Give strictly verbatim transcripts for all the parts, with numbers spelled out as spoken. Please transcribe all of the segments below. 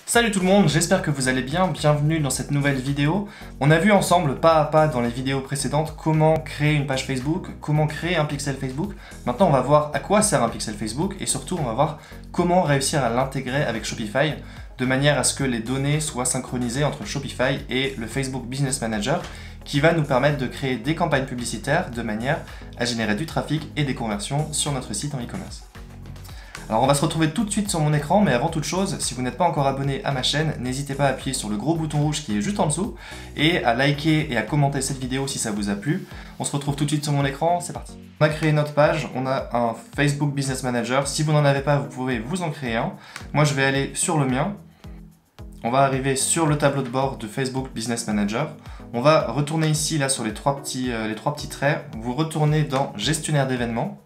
Salut tout le monde, j'espère que vous allez bien, bienvenue dans cette nouvelle vidéo. On a vu ensemble pas à pas dans les vidéos précédentes comment créer une page Facebook, comment créer un pixel Facebook. Maintenant on va voir à quoi sert un pixel Facebook et surtout on va voir comment réussir à l'intégrer avec Shopify de manière à ce que les données soient synchronisées entre Shopify et le Facebook Business Manager qui va nous permettre de créer des campagnes publicitaires de manière à générer du trafic et des conversions sur notre site en e-commerce. Alors on va se retrouver tout de suite sur mon écran, mais avant toute chose, si vous n'êtes pas encore abonné à ma chaîne, n'hésitez pas à appuyer sur le gros bouton rouge qui est juste en dessous et à liker et à commenter cette vidéo si ça vous a plu. On se retrouve tout de suite sur mon écran, c'est parti. On a créé notre page, on a un Facebook Business Manager. Si vous n'en avez pas, vous pouvez vous en créer un. Moi je vais aller sur le mien. On va arriver sur le tableau de bord de Facebook Business Manager. On va retourner ici là sur les trois petits, euh, les trois petits traits. Vous retournez dans Gestionnaire d'événements.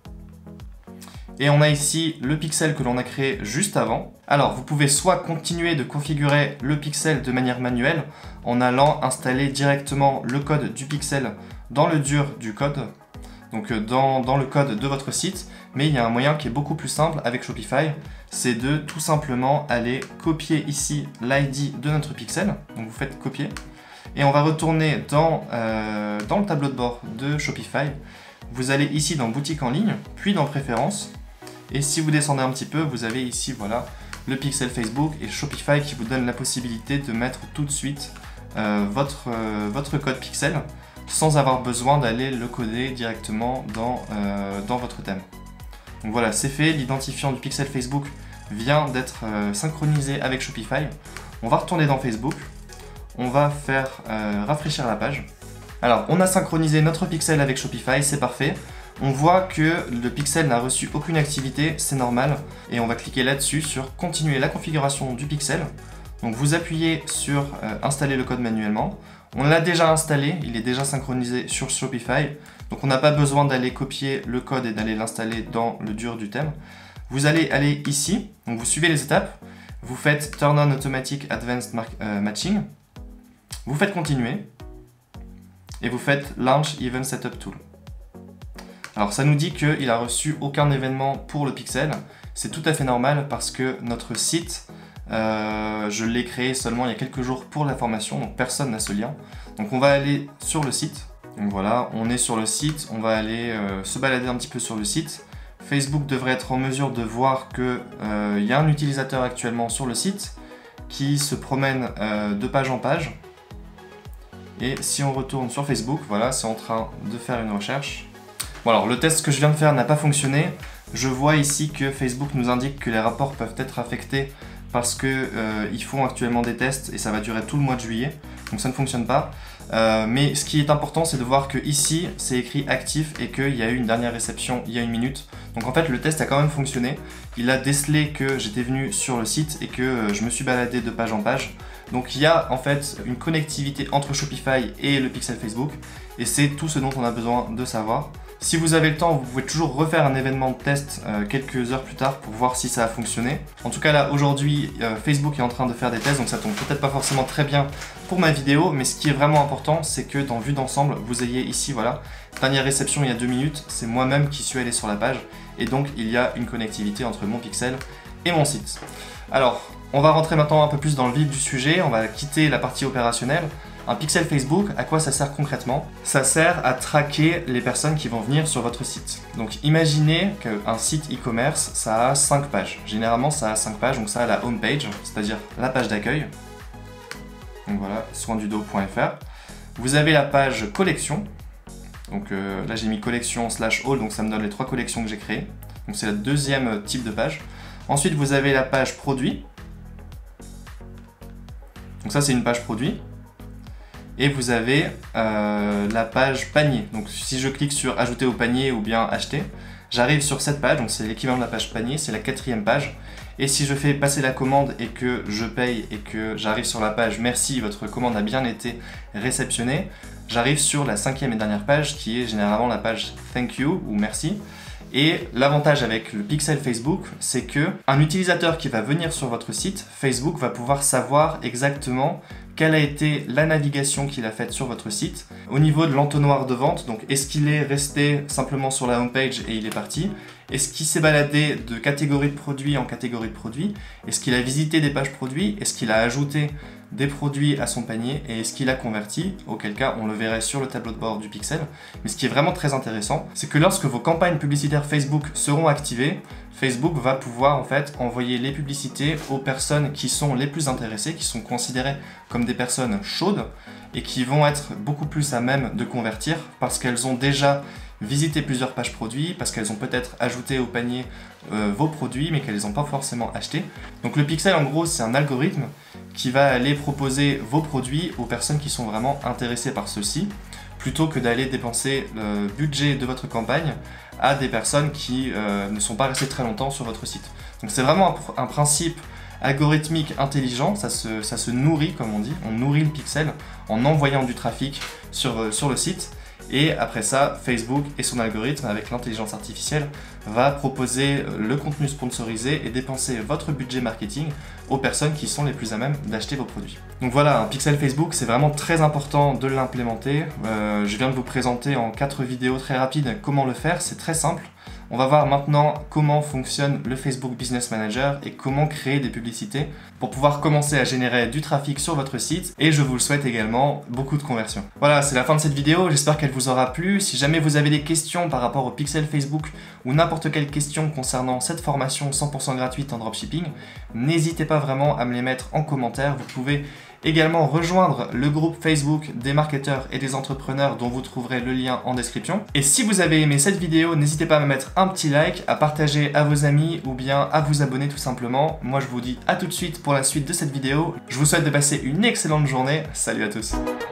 Et on a ici le pixel que l'on a créé juste avant. Alors vous pouvez soit continuer de configurer le pixel de manière manuelle en allant installer directement le code du pixel dans le dur du code, donc dans, dans le code de votre site, mais il y a un moyen qui est beaucoup plus simple avec Shopify, c'est de tout simplement aller copier ici l'I D de notre pixel, donc vous faites copier, et on va retourner dans, euh, dans le tableau de bord de Shopify. Vous allez ici dans boutique en ligne, puis dans préférences. Et si vous descendez un petit peu, vous avez ici voilà, le pixel Facebook et Shopify qui vous donne la possibilité de mettre tout de suite euh, votre, euh, votre code pixel sans avoir besoin d'aller le coder directement dans, euh, dans votre thème. Donc voilà, c'est fait, l'identifiant du pixel Facebook vient d'être euh, synchronisé avec Shopify. On va retourner dans Facebook, on va faire euh, rafraîchir la page. Alors, on a synchronisé notre pixel avec Shopify, c'est parfait. On voit que le pixel n'a reçu aucune activité, c'est normal. Et on va cliquer là-dessus sur continuer la configuration du pixel. Donc vous appuyez sur euh, installer le code manuellement. On l'a déjà installé, il est déjà synchronisé sur Shopify. Donc on n'a pas besoin d'aller copier le code et d'aller l'installer dans le dur du thème. Vous allez aller ici, donc vous suivez les étapes. Vous faites Turn on Automatic Advanced euh, Matching. Vous faites continuer. Et vous faites Launch Event Setup Tool. Alors ça nous dit qu'il n'a reçu aucun événement pour le pixel. C'est tout à fait normal parce que notre site, euh, je l'ai créé seulement il y a quelques jours pour la formation, donc personne n'a ce lien. Donc on va aller sur le site. Donc voilà, on est sur le site, on va aller euh, se balader un petit peu sur le site. Facebook devrait être en mesure de voir qu'il euh, y a un utilisateur actuellement sur le site qui se promène euh, de page en page. Et si on retourne sur Facebook, voilà, c'est en train de faire une recherche. Bon alors, le test que je viens de faire n'a pas fonctionné. Je vois ici que Facebook nous indique que les rapports peuvent être affectés parce qu'ils euh, font actuellement des tests et ça va durer tout le mois de juillet. Donc ça ne fonctionne pas. Euh, mais ce qui est important, c'est de voir que ici, c'est écrit actif et qu'il y a eu une dernière réception il y a une minute. Donc en fait, le test a quand même fonctionné. Il a décelé que j'étais venu sur le site et que euh, je me suis baladé de page en page. Donc il y a en fait une connectivité entre Shopify et le pixel Facebook et c'est tout ce dont on a besoin de savoir. Si vous avez le temps, vous pouvez toujours refaire un événement de test euh, quelques heures plus tard pour voir si ça a fonctionné. En tout cas là, aujourd'hui, euh, Facebook est en train de faire des tests, donc ça tombe peut-être pas forcément très bien pour ma vidéo, mais ce qui est vraiment important, c'est que dans Vue d'ensemble, vous ayez ici, voilà, dernière réception il y a deux minutes, c'est moi-même qui suis allé sur la page, et donc il y a une connectivité entre mon pixel et mon site. Alors, on va rentrer maintenant un peu plus dans le vif du sujet, on va quitter la partie opérationnelle. Un pixel Facebook, à quoi ça sert concrètement? Ça sert à traquer les personnes qui vont venir sur votre site. Donc imaginez qu'un site e-commerce, ça a cinq pages. Généralement, ça a cinq pages, donc ça a la home page, c'est-à-dire la page d'accueil. Donc voilà, soindudo point F R. Vous avez la page collection. Donc euh, là, j'ai mis collection slash all, donc ça me donne les trois collections que j'ai créées. Donc c'est le deuxième type de page. Ensuite, vous avez la page produit. Donc ça, c'est une page produit. Et vous avez euh, la page panier. Donc si je clique sur ajouter au panier ou bien acheter, j'arrive sur cette page, donc c'est l'équivalent de la page panier, c'est la quatrième page. Et si je fais passer la commande et que je paye et que j'arrive sur la page merci, votre commande a bien été réceptionnée, j'arrive sur la cinquième et dernière page qui est généralement la page thank you ou merci. Et l'avantage avec le pixel Facebook, c'est que un utilisateur qui va venir sur votre site, Facebook va pouvoir savoir exactement quelle a été la navigation qu'il a faite sur votre site. Au niveau de l'entonnoir de vente, donc est-ce qu'il est resté simplement sur la home page et il est parti? Est-ce qu'il s'est baladé de catégorie de produits en catégorie de produits? Est-ce qu'il a visité des pages produits? Est-ce qu'il a ajouté des produits à son panier? Et est-ce qu'il a converti? Auquel cas, on le verrait sur le tableau de bord du pixel. Mais ce qui est vraiment très intéressant, c'est que lorsque vos campagnes publicitaires Facebook seront activées, Facebook va pouvoir en fait envoyer les publicités aux personnes qui sont les plus intéressées, qui sont considérées comme des personnes chaudes et qui vont être beaucoup plus à même de convertir parce qu'elles ont déjà visité plusieurs pages produits, parce qu'elles ont peut-être ajouté au panier euh, vos produits mais qu'elles n'ont pas forcément acheté. Donc le pixel en gros c'est un algorithme qui va aller proposer vos produits aux personnes qui sont vraiment intéressées par ceux-ci, plutôt que d'aller dépenser le budget de votre campagne à des personnes qui euh, ne sont pas restées très longtemps sur votre site. Donc c'est vraiment un, un principe algorithmique intelligent, ça se, ça se nourrit comme on dit, on nourrit le pixel en envoyant du trafic sur, sur le site. Et après ça, Facebook et son algorithme avec l'intelligence artificielle va proposer le contenu sponsorisé et dépenser votre budget marketing aux personnes qui sont les plus à même d'acheter vos produits. Donc voilà, un pixel Facebook, c'est vraiment très important de l'implémenter. Euh, je viens de vous présenter en quatre vidéos très rapides comment le faire, c'est très simple. On va voir maintenant comment fonctionne le Facebook Business Manager et comment créer des publicités pour pouvoir commencer à générer du trafic sur votre site, et je vous le souhaite également beaucoup de conversions. Voilà, c'est la fin de cette vidéo, j'espère qu'elle vous aura plu. Si jamais vous avez des questions par rapport au pixel Facebook ou n'importe quelle question concernant cette formation cent pour cent gratuite en dropshipping, n'hésitez pas vraiment à me les mettre en commentaire. Vous pouvez également rejoindre le groupe Facebook des marketeurs et des entrepreneurs dont vous trouverez le lien en description. Et si vous avez aimé cette vidéo, n'hésitez pas à me mettre un petit like, à partager à vos amis ou bien à vous abonner tout simplement. Moi je vous dis à tout de suite pour la suite de cette vidéo. Je vous souhaite de passer une excellente journée. Salut à tous.